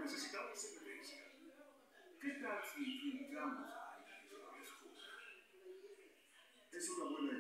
Necesitamos evidencia. ¿Qué tal si filtramos a alguien que se lo descubra? Es una buena idea.